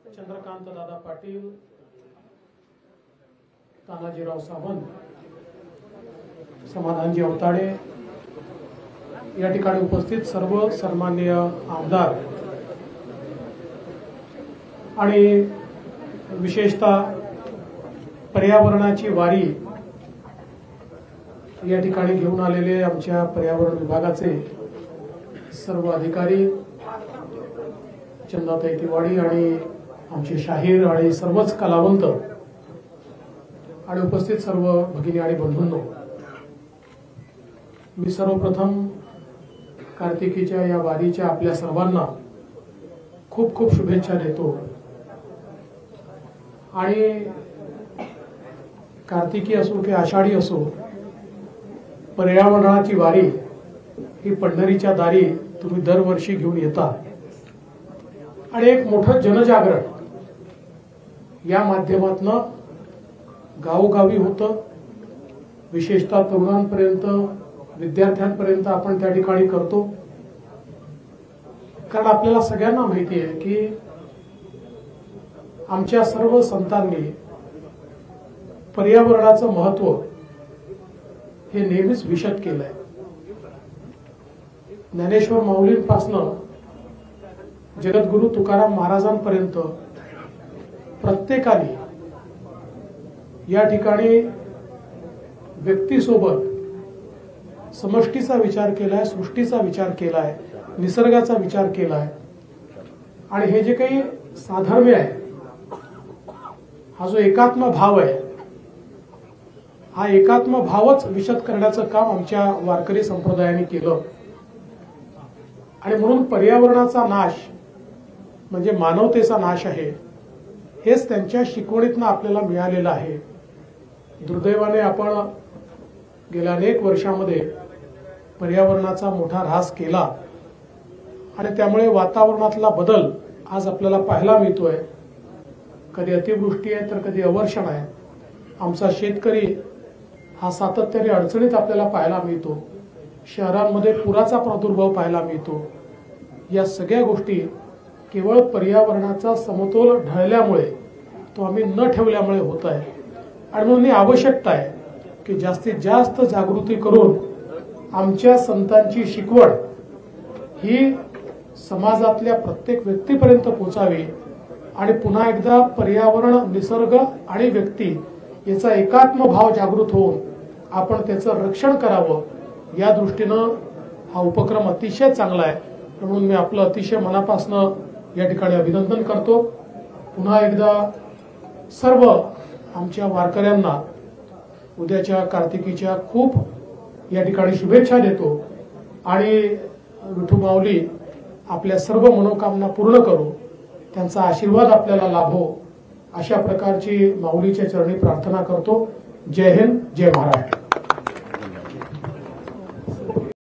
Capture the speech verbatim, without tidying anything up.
चंद्रकांत दादा पाटील, तानाजीराव सावंत, समाधानजी अवताडे, या ठिकाणी उपस्थित सर्व सन्माननीय आमदार आणि विशेषतः पर्यावरणाची वारी या ठिकाणी घेऊन आलेले आमच्या पर्यावरण विभागाचे सर्व अधिकारी, चंदाताई तिवाडी आणि आमचे शाहीर आणि सर्वच कलावंत आणि उपस्थित सर्व भगिनी आणि बंधूंनो, मी सर्वप्रथम कार्तिकीच्या या वारीच्या आपल्या सर्वांना खूप खूप शुभेच्छा देतो। आणि कार्तिकी असो की आषाढी असो, पर्यावरणाची वारी ही पंढरीच्या दारी तुम्ही दरवर्षी घेऊन येता आणि एक मोठं जनजागरण या माध्यमातून गावोगावी होतं, विशेषतः तरुणांपर्यंत, विद्यार्थ्यांपर्यंत आपण त्या ठिकाणी करतो। कारण आपल्याला सगळ्यांना माहिती आहे की आमच्या सर्व संतांनी पर्यावरणाचं महत्त्व हे नेहमीच विशद केलंय। ज्ञानेश्वर माऊलींपासनं जगद्गुरु तुकाराम महाराजांपर्यंत प्रत्येकाने या ठिकाणी व्यक्तीसोबत समष्टीचा विचार केलाय, सृष्टीचा विचार केलाय, निसर्गाचा विचार केलाय। आणि हे जे काही साधर्म्य आहे, हा जो एकात्म भाव आहे, हा एकात्म भावच विशद करण्याचं काम आमच्या वारकरी संप्रदायाने केलं। आणि म्हणून पर्यावरणाचा नाश म्हणजे मानवतेचा नाश आहे, हेच त्यांच्या शिकवणीतनं आपल्याला मिळालेलं आहे। दुर्दैवाने आपण गेल्या अनेक वर्षांमध्ये पर्यावरणाचा मोठा ऱ्हास केला आणि त्यामुळे वातावरणातला बदल आज आपल्याला पाहायला मिळतोय। कधी अतिवृष्टी आहे तर कधी अवर्षण आहे। आमचा शेतकरी हा सातत्याने अडचणीत आपल्याला पाहायला मिळतो। शहरांमध्ये पुराचा प्रादुर्भाव पाहायला मिळतो। या सगळ्या गोष्टी केवळ पर्यावरणाचा समतोल ढळल्यामुळे, तो आम्ही न ठेवल्यामुळे होत आहे। आणि म्हणून ही आवश्यकता आहे की जास्तीत जास्त जागृती करून आमच्या संतांची शिकवण ही समाजातल्या प्रत्येक व्यक्तीपर्यंत पोहोचावी आणि पुन्हा एकदा पर्यावरण, निसर्ग आणि व्यक्ती याचा एकात्म भाव जागृत होऊन आपण त्याचं रक्षण करावं, या दृष्टीनं हा उपक्रम अतिशय चांगला आहे। म्हणून मी आपलं अतिशय मनापासून या ठिकाणी अभिनंदन करतो। पुन्हा एकदा सर्व आमच्या वारकऱ्यांना उद्याच्या कार्तिकीच्या खूप या ठिकाणी शुभेच्छा देतो आणि विठू माऊली आपल्या सर्व मनोकामना पूर्ण करू, त्यांचा आशीर्वाद आपल्याला लाभो, अशा प्रकारची माऊलीच्या चरणी प्रार्थना करतो। जय हिंद, जय महाराष्ट्र।